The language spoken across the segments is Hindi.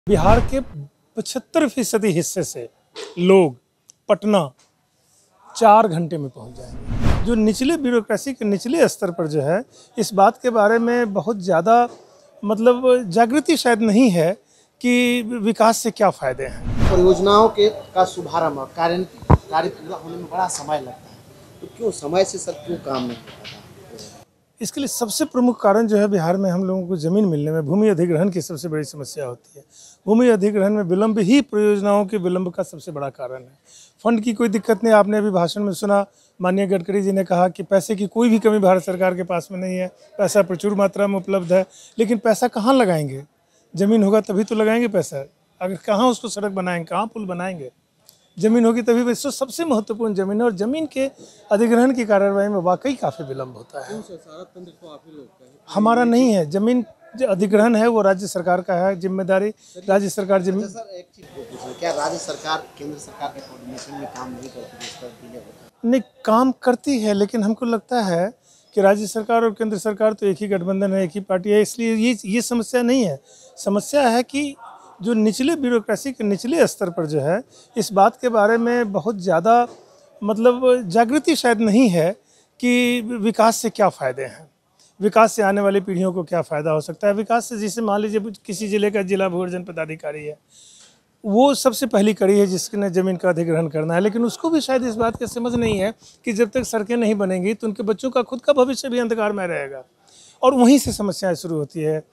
बिहार के 75% हिस्से से लोग पटना 4 घंटे में पहुंच जाएंगे। जो निचले ब्यूरोक्रेसी के निचले स्तर पर जो है, इस बात के बारे में बहुत ज़्यादा जागृति शायद नहीं है कि विकास से क्या फ़ायदे हैं। परियोजनाओं का शुभारंभ कार्य पूरा होने में बड़ा समय लगता है, तो क्यों समय से सर क्यों काम नहीं हो पाता? इसके लिए सबसे प्रमुख कारण जो है, बिहार में हम लोगों को ज़मीन मिलने में भूमि अधिग्रहण की सबसे बड़ी समस्या होती है। भूमि अधिग्रहण में विलंब ही परियोजनाओं के विलंब का सबसे बड़ा कारण है। फंड की कोई दिक्कत नहीं, आपने अभी भाषण में सुना, माननीय गडकरी जी ने कहा कि पैसे की कोई भी कमी भारत सरकार के पास में नहीं है, पैसा प्रचुर मात्रा में उपलब्ध है। लेकिन पैसा कहाँ लगाएंगे? ज़मीन होगा तभी तो लगाएंगे पैसा। अगर कहाँ उसको सड़क बनाएंगे, कहाँ पुल बनाएंगे? ज़मीन होगी तभी। वैसे सबसे महत्वपूर्ण ज़मीन है, और ज़मीन के अधिग्रहण की कार्रवाई में वाकई काफ़ी विलंब होता है। सारा तंत्र तो आप ही लोग का है, हमारा नहीं है। ज़मीन जो अधिग्रहण है वो राज्य सरकार का है, जिम्मेदारी राज्य सरकार सर एक चीज़ पूछना, क्या राज्य सरकार केंद्र सरकार के कोऑर्डिनेशन में काम नहीं करती, जिस पर डिले होता है? नहीं, काम करती है, लेकिन हमको लगता है कि राज्य सरकार और केंद्र सरकार तो एक ही गठबंधन है, एक ही पार्टी है, इसलिए ये समस्या नहीं है। समस्या है कि जो निचले ब्यूरोक्रेसी के निचले स्तर पर जो है, इस बात के बारे में बहुत ज़्यादा जागृति शायद नहीं है कि विकास से क्या फ़ायदे हैं, विकास से आने वाली पीढ़ियों को क्या फ़ायदा हो सकता है। विकास से, जैसे मान लीजिए किसी ज़िले का जिला भूर्जन पदाधिकारी है, वो सबसे पहली कड़ी है जिसने ज़मीन का अधिग्रहण करना है, लेकिन उसको भी शायद इस बात की समझ नहीं है कि जब तक सड़कें नहीं बनेंगी तो उनके बच्चों का खुद का भविष्य भी अंधकार में रहेगा। और वहीं से समस्याएं शुरू होती है।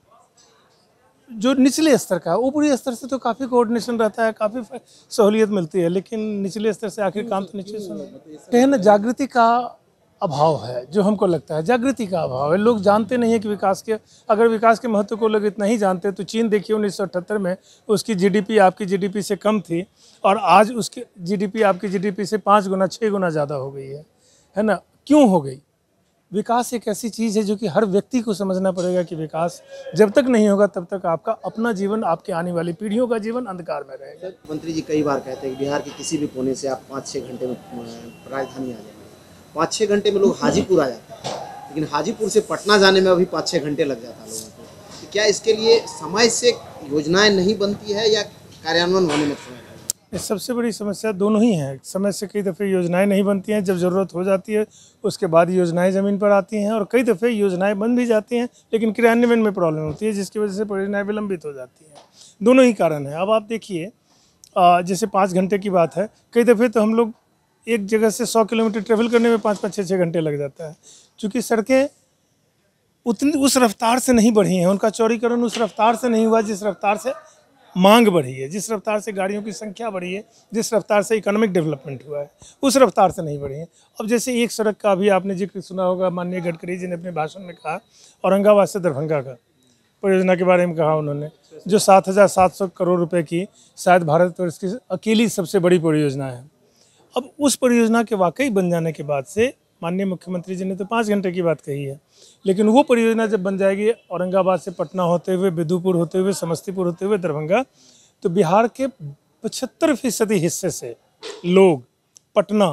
जो निचले स्तर का, ऊपरी स्तर से तो काफ़ी कोऑर्डिनेशन रहता है, काफ़ी सहूलियत मिलती है, लेकिन निचले स्तर से आखिर काम तो नीचे से है ना। जागृति का अभाव है, जो हमको लगता है जागृति का अभाव है। लोग जानते नहीं है कि अगर विकास के महत्व को लोग इतना ही जानते तो चीन देखिए 1978 में उसकी जीडीपी आपकी जीडीपी से कम थी, और आज उसकी जीडीपी आपकी जीडीपी से 5 गुना 6 गुना ज़्यादा हो गई है ना। क्यों हो गई? विकास एक ऐसी चीज़ है जो कि हर व्यक्ति को समझना पड़ेगा कि विकास जब तक नहीं होगा तब तक आपका अपना जीवन, आपके आने वाली पीढ़ियों का जीवन अंधकार में रहेगा। मंत्री जी कई बार कहते हैं कि बिहार के किसी भी कोने से आप 5-6 घंटे में राजधानी आ जाएंगे। 5-6 घंटे में लोग हाजीपुर आ जाते हैं, लेकिन हाजीपुर से पटना जाने में अभी 5-6 घंटे लग जाता है लोगों को। तो क्या इसके लिए समय से योजनाएं नहीं बनती है या कार्यान्वयन होने में समय? इस सबसे बड़ी समस्या दोनों ही हैं। समय से कई दफ़े योजनाएं नहीं बनती हैं, जब ज़रूरत हो जाती है उसके बाद योजनाएं ज़मीन पर आती हैं, और कई दफ़े योजनाएं बन भी जाती हैं लेकिन क्रियान्वयन में प्रॉब्लम होती है, जिसकी वजह से परियोजनाएं विलंबित हो जाती हैं। दोनों ही कारण हैं। अब आप देखिए, जैसे 5 घंटे की बात है, कई दफ़े तो हम लोग एक जगह से 100 किलोमीटर ट्रेवल करने में 5-5, 6-6 घंटे लग जाता है, क्योंकि सड़कें उतनी उस रफ्तार से नहीं बढ़ी हैं, उनका चौड़ीकरण उस रफ्तार से नहीं हुआ जिस रफ्तार से मांग बढ़ी है, जिस रफ्तार से गाड़ियों की संख्या बढ़ी है, जिस रफ्तार से इकोनॉमिक डेवलपमेंट हुआ है, उस रफ्तार से नहीं बढ़ी है। अब जैसे एक सड़क का अभी आपने जिक्र सुना होगा, माननीय गडकरी जी ने अपने भाषण में कहा, औरंगाबाद से दरभंगा का परियोजना के बारे में कहा उन्होंने, जो 7,700 करोड़ रुपए की शायद भारतवर्ष की अकेली सबसे बड़ी परियोजना है। अब उस परियोजना के वाकई बन जाने के बाद से माननीय मुख्यमंत्री जी ने तो 5 घंटे की बात कही है, लेकिन वो परियोजना जब बन जाएगी औरंगाबाद से पटना होते हुए, बिदुपुर होते हुए, समस्तीपुर होते हुए दरभंगा, तो बिहार के 75% हिस्से से लोग पटना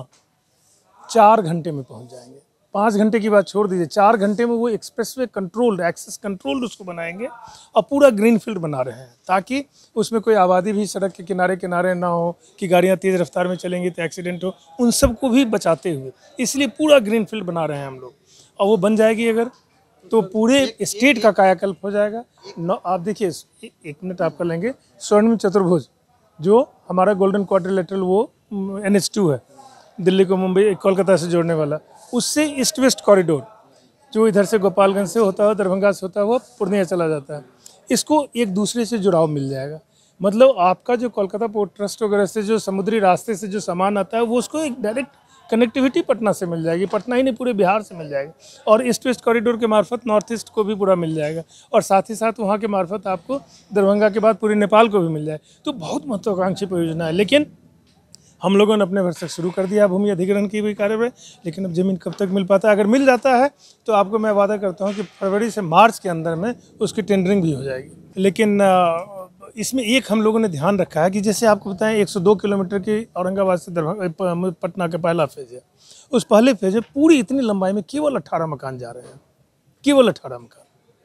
4 घंटे में पहुंच जाएंगे। 5 घंटे की बात छोड़ दीजिए, 4 घंटे में वो एक्सप्रेसवे कंट्रोल्ड, एक्सेस कंट्रोल्ड उसको बनाएंगे, और पूरा ग्रीन फील्ड बना रहे हैं ताकि उसमें कोई आबादी भी सड़क के किनारे किनारे ना हो कि गाड़ियाँ तेज़ रफ्तार में चलेंगी तो एक्सीडेंट हो, उन सब को भी बचाते हुए, इसलिए पूरा ग्रीन फील्ड बना रहे हैं हम लोग। और वो बन जाएगी अगर, तो पूरे स्टेट का कायाकल्प हो जाएगा। आप देखिए, 1 मिनट आपका लेंगे, स्वर्णिम चतुर्भुज जो हमारा गोल्डन क्वाड्रिलेटरल, वो NH2 है, दिल्ली को मुंबई कोलकाता से जोड़ने वाला, उससे ईस्ट वेस्ट कॉरिडोर जो इधर से गोपालगंज से होता है, दरभंगा से होता है, वो पूर्णिया चला जाता है, इसको एक दूसरे से जुड़ाव मिल जाएगा। मतलब आपका जो कोलकाता पोर्ट ट्रस्ट वगैरह से जो समुद्री रास्ते से जो सामान आता है, वो उसको एक डायरेक्ट कनेक्टिविटी पटना से मिल जाएगी, पटना ही नहीं पूरे बिहार से मिल जाएगी, और ईस्ट वेस्ट कॉरिडोर के मार्फत नॉर्थ ईस्ट को भी पूरा मिल जाएगा, और साथ ही साथ वहाँ के मार्फत आपको दरभंगा के बाद पूरे नेपाल को भी मिल जाए। तो बहुत महत्वाकांक्षी परियोजना है, लेकिन हम लोगों ने अपने वर्ष तक शुरू कर दिया भूमि अधिग्रहण की भी कार्रवाई, लेकिन अब ज़मीन कब तक मिल पाता है? अगर मिल जाता है तो आपको मैं वादा करता हूँ कि फरवरी से मार्च के अंदर में उसकी टेंडरिंग भी हो जाएगी। लेकिन इसमें एक हम लोगों ने ध्यान रखा है कि जैसे आपको बताएं 102 किलोमीटर की औरंगाबाद से पटना का पहला फेज़ है, उस पहले फेज़ में पूरी इतनी लंबाई में केवल 18 मकान जा रहे हैं, केवल 18 मकान।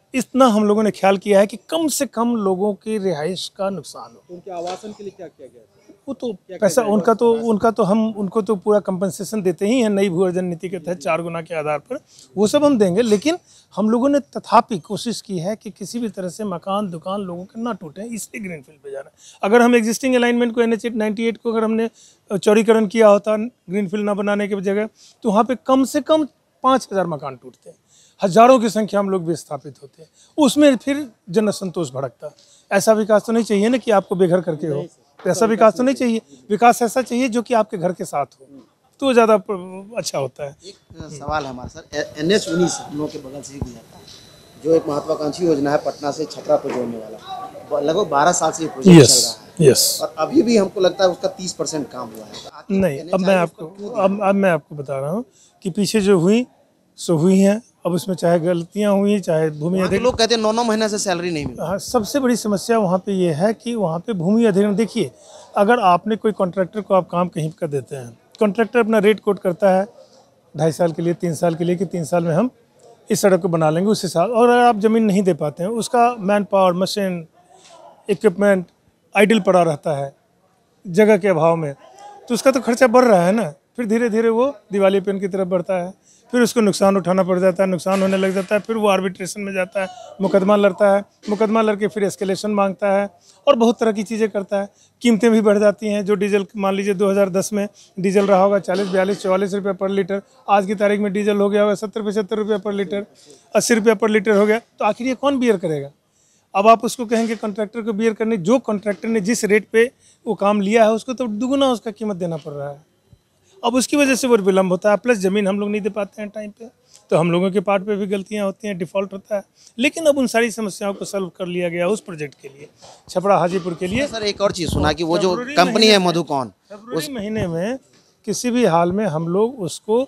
इतना हम लोगों ने ख्याल किया है कि कम से कम लोगों की रिहाइश का नुकसान हो। तो उनके आवासन के लिए क्या किया गया था? वो तो पैसा उनका तो हम उनको तो पूरा कंपनसेशन देते ही हैं नई भू अर्जन नीति के तहत 4 गुना के आधार पर, वो सब हम देंगे। लेकिन हम लोगों ने तथापि कोशिश की है कि किसी भी तरह से मकान दुकान लोगों के ना टूटे, इसलिए ग्रीनफील्ड पे जा रहा है। अगर हम एग्जिस्टिंग अलाइनमेंट को NH 98 को अगर हमने चौड़ीकरण किया होता ग्रीनफील्ड ना बनाने की जगह, तो वहाँ पे कम से कम 5000 मकान टूटते हैं, हजारों की संख्या में लोग विस्थापित होते हैं, उसमें फिर जन असंतोष भड़कता। ऐसा विकास तो नहीं चाहिए ना कि आपको बेघर करके हो, ऐसा विकास तो नहीं चाहिए। विकास ऐसा चाहिए जो कि आपके घर के साथ हो, तो ज़्यादा अच्छा होता है। एक सवाल है हमारा सर, NH 19 हम लोग के बगल से ही गुजरता है, जो एक महत्वाकांक्षी योजना है पटना से छपरा को जोड़ने वाला, लगभग 12 साल से ये प्रोजेक्ट चल रहा है। यस। और अभी भी हमको लगता है उसका 30% काम हुआ है। तो आखिर नहीं, NH अब मैं 19 आपको पर क्यों ध्यान अब मैं आपको बता रहा हूँ कि पीछे जो हुई सो हुई हैं। अब उसमें चाहे गलतियाँ हुई, चाहे भूमि वहाँ के अधिग्रहण, लोग कहते हैं 9-9 महीने से सैलरी नहीं मिली। हाँ, सबसे बड़ी समस्या वहाँ पे ये है कि वहाँ पे भूमि अधिग्रहण, देखिए अगर आपने कोई कॉन्ट्रैक्टर को आप काम कहीं कर देते हैं, कॉन्ट्रैक्टर अपना रेट कोट करता है 2.5 साल के लिए, 3 साल के लिए, कि 3 साल में हम इस सड़क को बना लेंगे उस हिसाब, और अगर आप ज़मीन नहीं दे पाते हैं, उसका man power, machine, equipment idle पड़ा रहता है जगह के अभाव में, तो उसका तो खर्चा बढ़ रहा है ना। फिर धीरे धीरे वो दिवालियेपन की तरफ बढ़ता है, फिर उसको नुकसान उठाना पड़ जाता है, नुकसान होने लग जाता है, फिर वो आर्बिट्रेशन में जाता है, मुकदमा लड़ता है, मुकदमा लड़के फिर एस्केलेशन मांगता है और बहुत तरह की चीज़ें करता है। कीमतें भी बढ़ जाती हैं। जो डीजल, मान लीजिए 2010 में डीजल रहा होगा 40, 42, 44 रुपये पर लीटर, आज की तारीख में डीजल हो गया होगा 70, 75 रुपये पर लीटर, 80 रुपये पर लीटर हो गया। तो आखिर ये कौन बियर करेगा? अब आप उसको कहेंगे कॉन्ट्रैक्टर को बियर करने, जो कॉन्ट्रैक्टर ने जिस रेट पे वो काम लिया है उसको तो दुगुना उसका कीमत देना पड़ रहा है। अब उसकी वजह से वो विलम्ब होता है, प्लस ज़मीन हम लोग नहीं दे पाते हैं टाइम पे, तो हम लोगों के पार्ट पे भी गलतियां होती हैं, डिफ़ॉल्ट होता है। लेकिन अब उन सारी समस्याओं को सॉल्व कर लिया गया उस प्रोजेक्ट के लिए, छपरा हाजीपुर के लिए। सर एक और चीज़ सुना कि वो जो कंपनी है मधुकौन, फरवरी महीने में किसी भी हाल में हम लोग उसको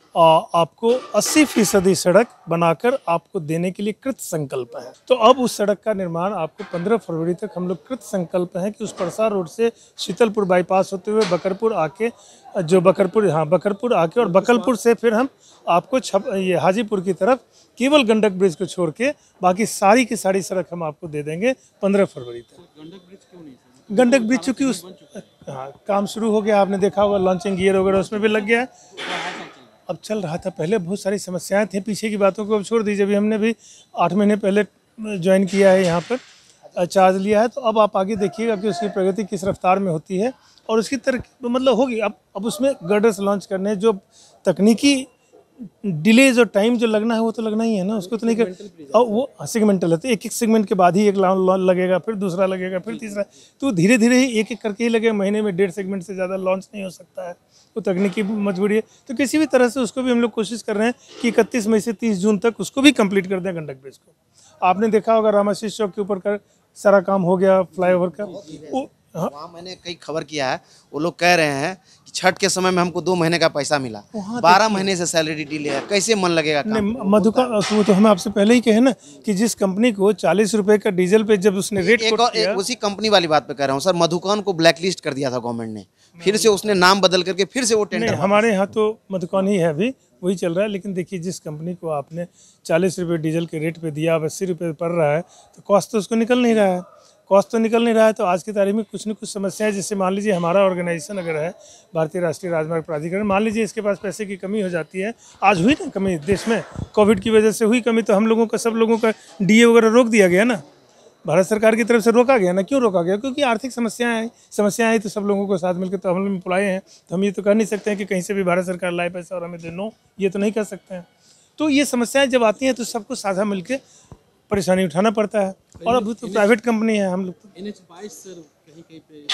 आपको 80% सड़क बनाकर आपको देने के लिए कृत संकल्प है। तो अब उस सड़क का निर्माण आपको 15 फरवरी तक हम लोग कृत संकल्प है कि उस परसा रोड से शीतलपुर बाईपास होते हुए बकरपुर आके, जो बकरपुर आके और बकलपुर से फिर हम आपको ये हाजीपुर की तरफ केवल गंडक ब्रिज को छोड़ के बाकी सारी की सारी सड़क हम आपको दे देंगे 15 फरवरी तक। गंडक ब्रिज क्यों नहीं सर? गंडक ब्रिज चूँकि उस काम शुरू हो गया, आपने देखा होगा लॉन्चिंग गियर वगैरह उसमें भी लग गया है। अब चल रहा था, पहले बहुत सारी समस्याएं थी, पीछे की बातों को अब छोड़ दीजिए। अभी हमने भी 8 महीने पहले ज्वाइन किया है, यहाँ पर चार्ज लिया है, तो अब आप आगे देखिएगा कि उसकी प्रगति किस रफ्तार में होती है और उसकी तरक्की मतलब होगी। अब उसमें गर्डर्स लॉन्च करने, जो तकनीकी डिलेज और टाइम जो लगना है वो तो लगना ही है ना, उसको तो नहीं कर। और वो सेगमेंटल है, तो एक एक सेगमेंट के बाद ही एक लगेगा, फिर दूसरा लगेगा, फिर तीसरा, तो धीरे धीरे ही एक एक करके ही लगेगा। महीने में 1.5 सेगमेंट से ज़्यादा लॉन्च नहीं हो सकता है, वो तकनीकी मजबूरी है। तो किसी भी तरह से उसको भी हम लोग कोशिश कर रहे हैं कि 31 मई से 30 जून तक उसको भी कंप्लीट कर दें गंडक ब्रिज को। आपने देखा होगा रामाशीष चौक के ऊपर का सारा काम हो गया फ्लाईओवर का। वहाँ मैंने कई खबर किया है, वो लोग कह रहे हैं कि छठ के समय में हमको 2 महीने का पैसा मिला, 12 महीने से सैलरी डिले है, कैसे मन लगेगा काम? नहीं, मधुका वो तो हमें आपसे पहले ही कहे ना कि जिस कंपनी को 40 रुपए का डीजल पे जब उसने रेट एक और एक उसी कंपनी वाली बात पे कह रहा हूँ सर, मधुकौन को ब्लैकलिस्ट कर दिया था गवर्नमेंट ने, फिर से उसने नाम बदल करके फिर से वो टेंडर। हमारे यहाँ तो मधुकौन ही है, अभी वही चल रहा है। लेकिन देखिए, जिस कंपनी को आपने 40 रुपये डीजल के रेट पे दिया, अब 80 रुपये पड़ रहा है, तो कॉस्ट तो उसको निकल नहीं रहा है। कॉस्ट तो निकल नहीं रहा है, तो आज की तारीख में कुछ न कुछ समस्याएं, जैसे मान लीजिए हमारा ऑर्गेनाइजेशन अगर है भारतीय राष्ट्रीय राजमार्ग प्राधिकरण, मान लीजिए इसके पास पैसे की कमी हो जाती है, आज हुई ना कमी देश में, कोविड की वजह से हुई कमी, तो हम लोगों का, सब लोगों का डीए वगैरह रोक दिया गया ना, भारत सरकार की तरफ से रोका गया ना। क्यों रोका गया? क्योंकि आर्थिक समस्याएं आई, तो सब लोगों को साथ मिलकर, तो हम लोग एम्प्लॉय हैं, तो हम ये तो कह नहीं सकते हैं कि कहीं से भी भारत सरकार लाए पैसा और हमें दे, नो, ये तो नहीं कर सकते हैं। तो ये समस्याएं जब आती हैं तो सबको साझा मिलकर परेशानी उठाना पड़ता है। और अब तो प्राइवेट कंपनी है हम लोग तो। NH 22 सर कहीं कहीं पे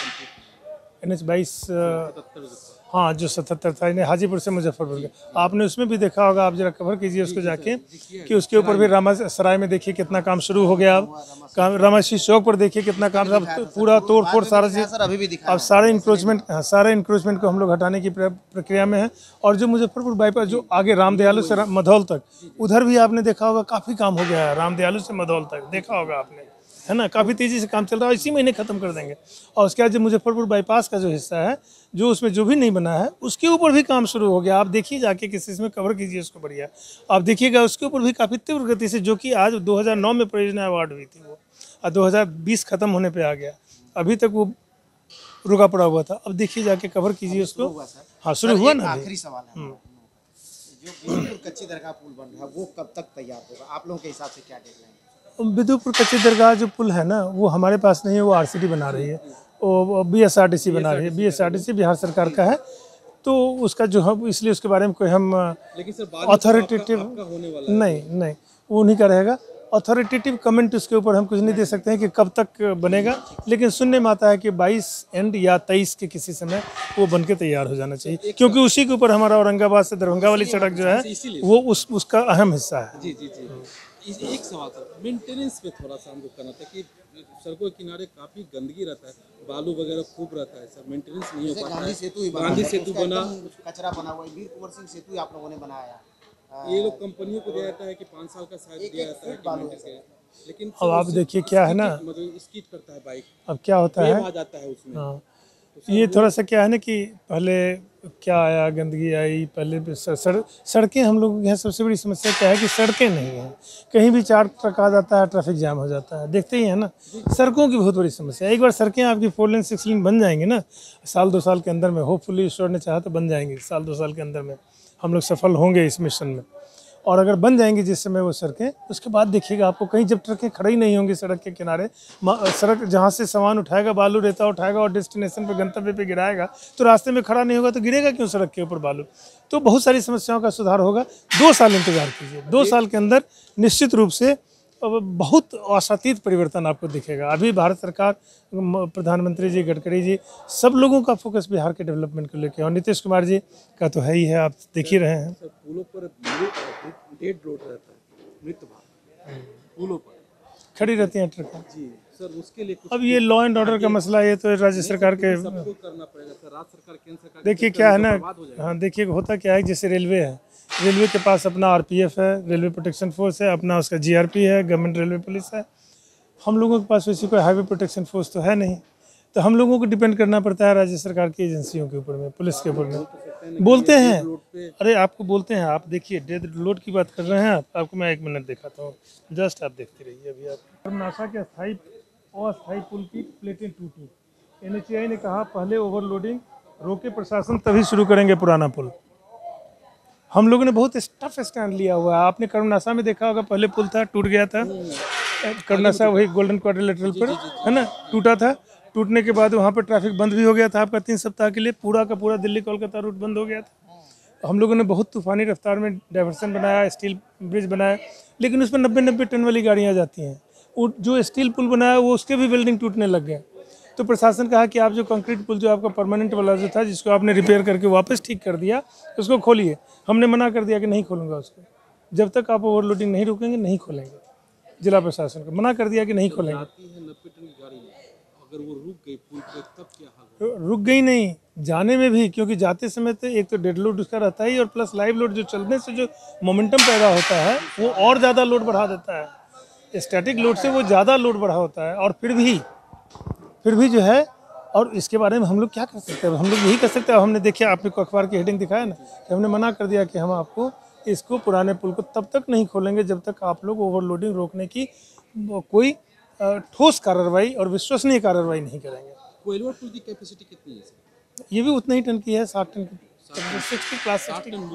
NH 22 हाँ, जो 77 था, इन्हें हाजीपुर से मुजफ्फरपुर का, आपने उसमें भी देखा होगा, आप जरा कवर कीजिए उसको जाके, कि उसके ऊपर भी रामासराय में देखिए कितना काम शुरू हो गया, अब रामाशीष चौक पर देखिए कितना काम, अब पूरा तोड़ फोड़ सारा चीज़, सर अभी भी दिखा अब सारे इंक्रोचमेंट को हम लोग हटाने की प्रक्रिया में है। और जो मुजफ्फरपुर बाईपास जो आगे रामदयालु से मधौल तक, उधर भी आपने देखा होगा काफ़ी काम हो गया है, रामदयालु से मधौल तक देखा होगा आपने। है ना, काफ़ी तेज़ी से काम चल रहा है, इसी महीने ख़त्म कर देंगे। और उसके बाद जो मुजफ्फरपुर बाईपास का जो हिस्सा है, जो उसमें जो भी नहीं बना है, उसके ऊपर भी काम शुरू हो गया। आप देखिए जाके किसी इसमें कवर कीजिए उसको बढ़िया, आप देखिएगा उसके ऊपर भी काफ़ी तीव्र गति से, जो कि आज 2009 में परियोजना अवार्ड हुई थी वो, और 2020 ख़त्म होने पर आ गया, अभी तक वो रुका पड़ा हुआ था। अब देखिए जाके कवर कीजिए उसको। हाँ, शुरू हुआ ना। आखिरी सवाल है, जो बिदुपुर कच्ची दरगाह पुल बन रहा है वो कब तक तैयार होगा, आप लोगों के हिसाब से क्या डेडलाइन है? बिदुपुर कच्ची दरगाह जो पुल है ना, वो हमारे पास नहीं है, वो आरसीडी बना रही है, वो बीएसआरटीसी बना रही है, बीएसआरटीसी बिहार सरकार का है। तो उसका जो है, इसलिए उसके बारे में कोई हम लेकिन सर बाद में अथॉरिटेटिव आपका होने वाला है। नहीं, वो नहीं का रहेगा। अथॉरिटेटिव कमेंट उसके ऊपर हम कुछ नहीं दे सकते हैं कि कब तक बनेगा, लेकिन सुनने में आता है कि 22 एंड या 23 के किसी समय वो बन के तैयार हो जाना चाहिए, क्योंकि उसी के ऊपर हमारा औरंगाबाद से दरभंगा वाली सड़क जो है वो उसका अहम हिस्सा है। जी जी जी। एक सवाल सर, मेंटेनेंस पे थोड़ा सा हमको करना था कि सड़कों के किनारे काफी गंदगी रहता है, बालू वगैरह खूब रहता है सर, मेंटेनेंस नहीं हो पाता है। गांधी सेतु बना, कचरा बना हुआ है, वीर कुंवर सिंह सेतु आप लोगों ने बनाया। ये लोग कंपनियों को दिया जाता है कि 5 साल का शायद दिया जाता है कि maintenance, लेकिन अब आप देखिए क्या है ना, मतलब स्कीड करता है बाइक, अब क्या होता है, आ जाता है उसमें। हाँ, ये थोड़ा सा क्या है ना कि पहले क्या आया, गंदगी आई, पहले सड़कें, हम लोगों के यहाँ सबसे बड़ी समस्या क्या है कि सड़कें नहीं हैं, कहीं भी 4 ट्रक आ जाता है, ट्रैफिक जाम हो जाता है, देखते ही है ना, सड़कों की बहुत बड़ी समस्या है। एक बार सड़कें आपकी 4 लेन 6 लेन बन जाएंगी ना, साल 2 साल के अंदर में, होपफुली ईश्वर ने चाहा तो बन जाएंगी, साल 2 साल के अंदर में हम लोग सफल होंगे इस मिशन में। और अगर बन जाएंगी जिस समय वो सड़कें, उसके बाद देखिएगा आपको कहीं जब ट्रकें खड़ी ही नहीं होंगी सड़क के किनारे, सड़क जहाँ से सामान उठाएगा, बालू रेता उठाएगा और डेस्टिनेशन पे, गंतव्य पे गिराएगा, तो रास्ते में खड़ा नहीं होगा तो गिरेगा क्यों सड़क के ऊपर बालू। तो बहुत सारी समस्याओं का सुधार होगा। 2 साल इंतजार कीजिए, 2 साल के अंदर निश्चित रूप से बहुत आशातीत परिवर्तन आपको दिखेगा। अभी भारत सरकार, प्रधानमंत्री जी, गडकरी जी, सब लोगों का फोकस बिहार के डेवलपमेंट को लेकर, और नीतीश कुमार जी का तो है ही है, आप देख ही रहे हैं। सर पुलों पर डेड रोड रहता है, मृत भाग पुलों पर खड़ी रहती हैं ट्रकें जी सर, उसके लिए कुछ अब ये लॉ एंड ऑर्डर का मसला, ये तो राज्य सरकार के, सबको करना पड़ेगा सर, राज्य सरकार, केंद्र सरकार। देखिए क्या है ना, हाँ देखिए होता क्या है, जैसे रेलवे है, रेलवे के पास अपना आरपीएफ है, रेलवे प्रोटेक्शन फोर्स है, अपना उसका जीआरपी है, गवर्नमेंट रेलवे पुलिस है। हम लोगों के पास वैसी कोई हाईवे प्रोटेक्शन फोर्स तो है नहीं, तो हम लोगों को डिपेंड करना पड़ता है राज्य सरकार की एजेंसियों के ऊपर में, पुलिस के ऊपर में। बोलते हैं, अरे आपको बोलते हैं, आप देखिए डेड लोड की बात कर रहे हैं आप, आपको मैं 1 मिनट दिखाता हूँ, जस्ट आप देखते रहिए। अभी आप नासा के अस्थायी पुल की प्लेटें टूटी, एनएचएआई ने कहा पहले ओवरलोडिंग रोके प्रशासन तभी शुरू करेंगे पुराना पुल। हम लोगों ने बहुत टफ स्टैंड लिया हुआ है। आपने कर्मनासा में देखा होगा, पहले पुल था, टूट गया था, कर्मनासा वही गोल्डन क्वाड्रिलेटरल पर है ना, टूटा था। टूटने के बाद वहाँ पर ट्रैफिक बंद भी हो गया था आपका 3 सप्ताह के लिए, पूरा का पूरा दिल्ली कोलकाता रूट बंद हो गया था। हम लोगों ने बहुत तूफानी रफ्तार में डाइवर्सन बनाया, स्टील ब्रिज बनाया, लेकिन उसमें 90-90 टन वाली गाड़ियाँ जाती हैं। जो स्टील पुल बनाया वो उसके भी वेल्डिंग टूटने लग गए। तो प्रशासन कहा कि आप जो कंक्रीट पुल, जो आपका परमानेंट वाला जो था, जिसको आपने रिपेयर करके वापस ठीक कर दिया, उसको खोलिए। हमने मना कर दिया कि नहीं खोलूँगा उसको, जब तक आप ओवरलोडिंग नहीं रोकेंगे नहीं खोलेंगे। जिला प्रशासन को मना कर दिया कि नहीं खोलेंगे। 90 टन की गाड़ी, अगर वो रुक गई पुल पे तब क्या हाल होगा? रुक गई नहीं, जाने में भी, क्योंकि जाते समय तो एक तो डेड लोड उसका रहता है, और प्लस लाइव लोड जो चलने से जो मोमेंटम पैदा होता है वो और ज़्यादा लोड बढ़ा देता है। स्टैटिक लोड से वो ज़्यादा लोड बढ़ा होता है। और फिर भी जो है, और इसके बारे में हम लोग क्या कर सकते हैं, हम लोग यही कर सकते हैं। हमने देखिए, आपने को अखबार की हेडिंग दिखाया ना, कि हमने मना कर दिया कि हम आपको इसको, पुराने पुल को तब तक नहीं खोलेंगे जब तक आप लोग ओवरलोडिंग रोकने की कोई ठोस कार्रवाई और विश्वसनीय कार्रवाई नहीं करेंगे। कोइलवर पुल की कैपेसिटी कितनी है सर? ये भी उतना ही टन की है, 60 टन की, 60 क्लास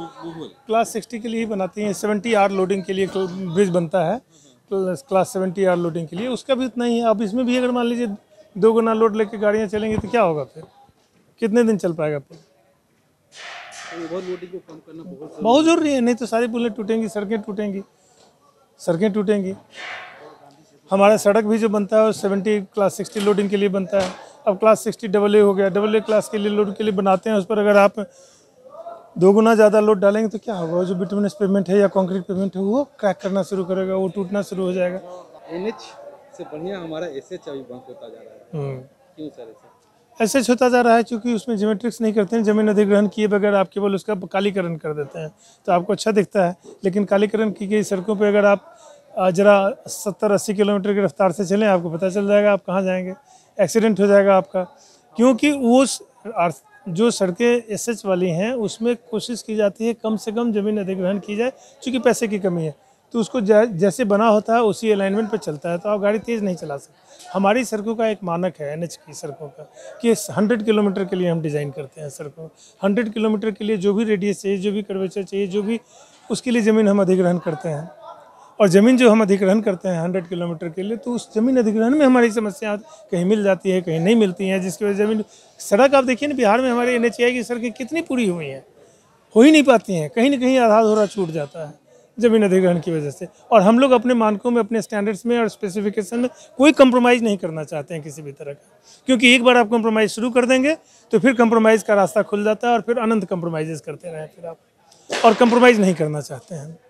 60 के लिए ही बनाती हैं। 70 आर लोडिंग के लिए ब्रिज बनता है, क्लास 70 आर लोडिंग के लिए, उसका भी उतना ही है। अब इसमें भी अगर मान लीजिए 2 गुना लोड लेके गाड़ियाँ चलेंगी तो क्या होगा, फिर कितने दिन चल पाएगा पुल? ओवरलोडिंग को कम करना बहुत ज़रूरी है, नहीं तो सारी पुलें टूटेंगी, सड़कें टूटेंगी। हमारा सड़क भी जो बनता है वो 70 क्लास 60 लोडिंग के लिए बनता है। अब क्लास 60 AA हो गया, AA क्लास के लिए लोड के लिए बनाते हैं। उस पर अगर आप 2 गुना ज़्यादा लोड डालेंगे तो क्या होगा, जो बिटुमिनस पेमेंट है या कंक्रीट पेमेंट है वो क्रैक करना शुरू करेगा, वो टूटना शुरू हो जाएगा। NH से बढ़िया हमारा SH अभी बंद होता जा रहा है, क्यों सर ऐसा? ऐसे होता जा रहा है क्योंकि उसमें ज्योमेट्रिक्स नहीं करते हैं, जमीन अधिग्रहण किए बगैर आप केवल उसका कालीकरण कर देते हैं, तो आपको अच्छा दिखता है। लेकिन कालीकरण की गई सड़कों पे अगर आप ज़रा 70-80 किलोमीटर की रफ्तार से चलें, आपको पता चल जाएगा आप कहाँ जाएंगे, एक्सीडेंट हो जाएगा आपका। क्योंकि वो जो सड़कें एसएच वाली हैं उसमें कोशिश की जाती है कम से कम ज़मीन अधिग्रहण की जाए, चूँकि पैसे की कमी है तो उसको जैसे बना होता है उसी अलाइनमेंट पर चलता है, तो आप गाड़ी तेज़ नहीं चला सकते। हमारी सड़कों का एक मानक है एनएच की सड़कों का कि 100 किलोमीटर के लिए हम डिज़ाइन करते हैं सड़कों। 100 किलोमीटर के लिए जो भी रेडियस चाहिए, जो भी कर्वेचर चाहिए, जो भी उसके लिए ज़मीन हम अधिग्रहण करते हैं। और ज़मीन जो हम अधिग्रहण करते हैं 100 किलोमीटर के लिए, तो उस ज़मीन अधिग्रहण में हमारी समस्या कहीं मिल जाती है, कहीं नहीं मिलती हैं, जिसकी वजह से ज़मीन सड़क आप देखिए ना, बिहार में हमारे एनएचएआई की सड़कें कितनी पूरी हुई हैं, हो ही नहीं पाती हैं, कहीं ना कहीं आधा अधूरा छूट जाता है ज़मीन अधिग्रहण की वजह से। और हम लोग अपने मानकों में, अपने स्टैंडर्ड्स में और स्पेसिफिकेशन में कोई कंप्रोमाइज़ नहीं करना चाहते हैं किसी भी तरह का, क्योंकि एक बार आप कंप्रोमाइज़ शुरू कर देंगे तो फिर कंप्रोमाइज़ का रास्ता खुल जाता है और फिर अनंत कंप्रोमाइज़ करते रहें फिर आप, और कंप्रोमाइज़ नहीं करना चाहते हैं।